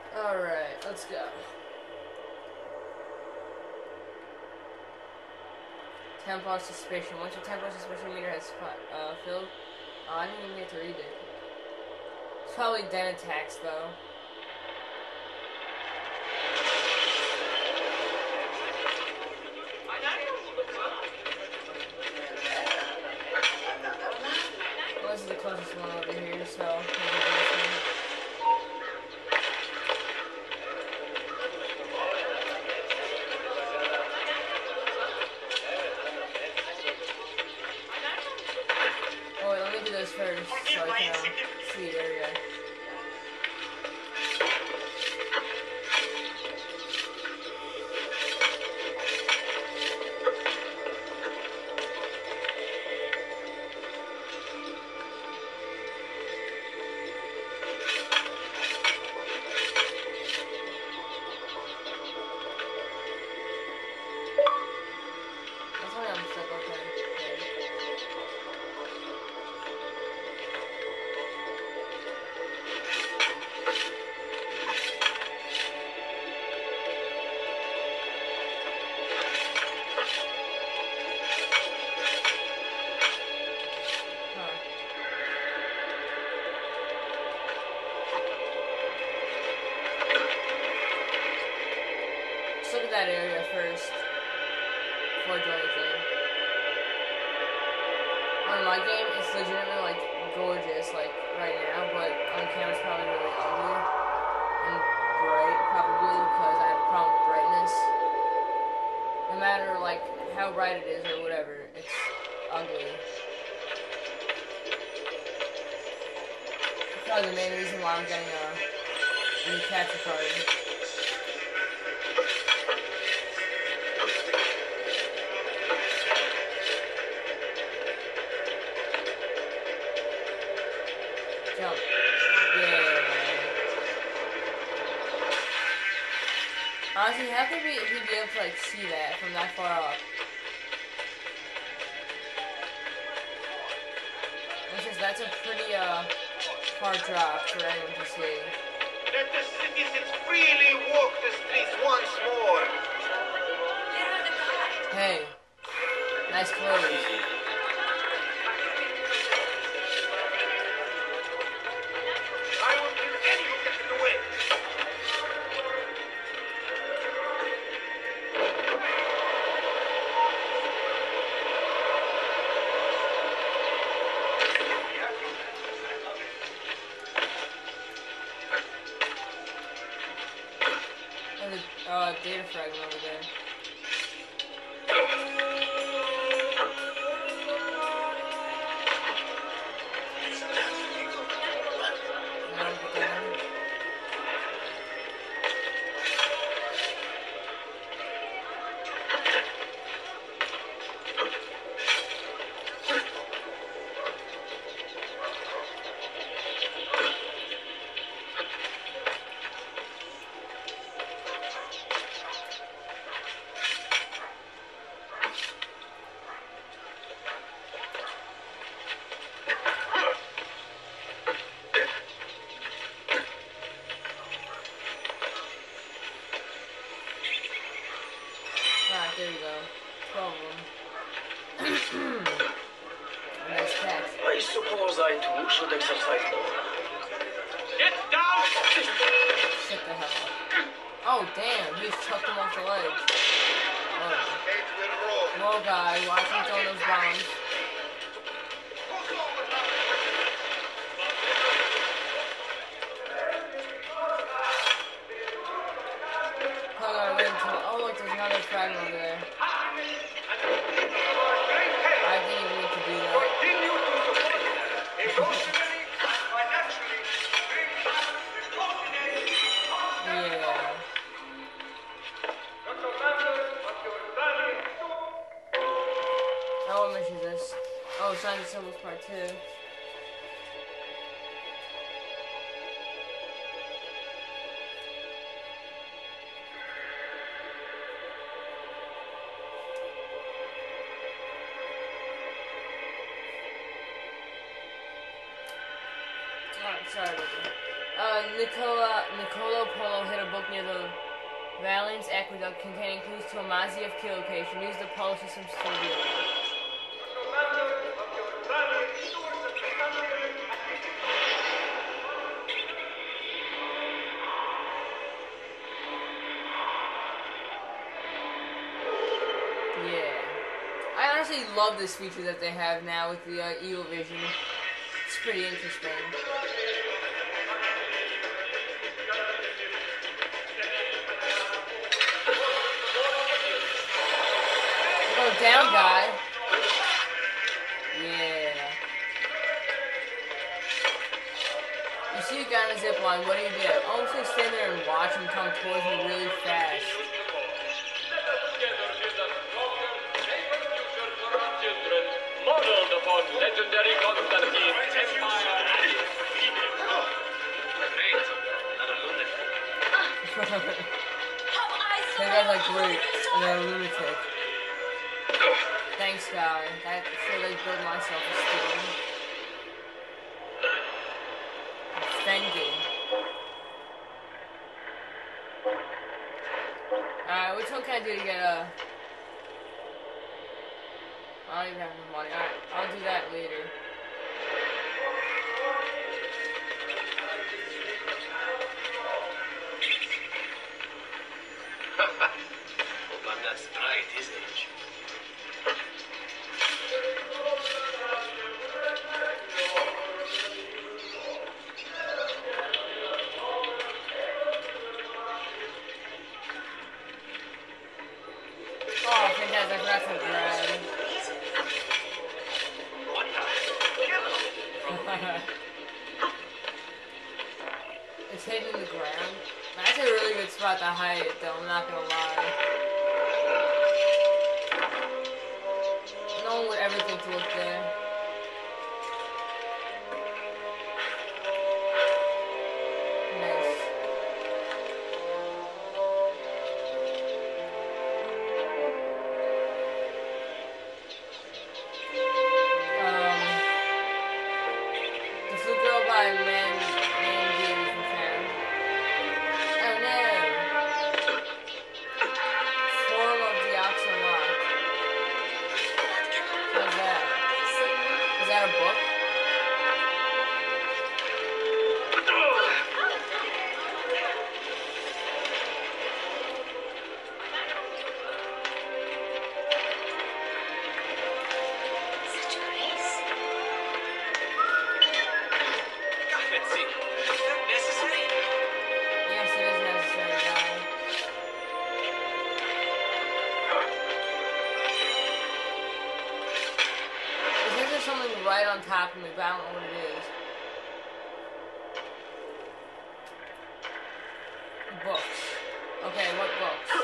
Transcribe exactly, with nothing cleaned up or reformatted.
Alright, let's go. Tempo of suspicion. Once your tempo of suspicion meter has uh, filled. Oh, I didn't even get to read it. It's probably den attacks though. Well, this is the closest one over here, so. Oh, wait, let me do this first so I can uh, see the area. That's why I'm stuck up there. Let's look at that area first before I do anything. On my game, it's legitimately like gorgeous, like right now, but on camera it's probably really ugly and bright, probably because I have a problem with brightness. No matter like how bright it is or whatever, it's ugly. That's probably the main reason why I'm getting a new capture card. Jump. Yeah. Honestly, how could we, he be able to like see that from that far up? It's just, that's a pretty uh hard drop for anyone to see. Let the citizens freely walk the streets once more. Hey, nice clothes. I will kill any who gets in the way. There's a uh, data fragment over there. Alright, there you go. twelve of them. Nice catch. I suppose I too should exercise more. Get down! Shut the hell up. Oh, damn. He just chucked him off the ledge. Oh. Head will roll. Whoa, guy. Watch him throw those bombs. Oh, God, wait until... Oh, look, there's another fragment over there. I didn't even need to do that. Continue to support emotionally and financially. Bring back the continent. Yeah. Not a matter of your value. Oh, what mission is this? Oh, Signs and Symbols Part two. Oh, sorry. Uh, Nicola, Nicolo Polo book near the Valence Aqueduct containing clues to a Maziev key location. Use the pulse systems to reveal it. Yeah. I honestly love this feature that they have now with the uh, Eagle Vision. It's pretty interesting. Go down, guy. Yeah. You see a guy on a zip line, what do you do? Oh, I'm just gonna stand there and watch him come towards me really fast. Modeled upon legendary Constantine's empire and defeated. Great, not a lunatic. That guy's like great, and they're a lunatic. Thanks, guy. That sure they build my self-esteem. Offending. Alright, which one can I do to get a... I don't even have enough money. Alright, I'll do that later. Hope I'm not spry at his age. Oh, fantastic. That's a grab. What the? It's hidden in the ground. That's a really good spot to hide it, though. I'm not gonna lie. No one would ever think to look there. Nice. Um, the Flu Girl by Man, Man Games from Karen. Oh no! Form of the Oxylock. What's that? Is that a book? Such grace. Let's see. Is that necessary? Yes, it is necessary, guy. It says there's something right on top of me, but I don't know what it is. Books. Okay, what books?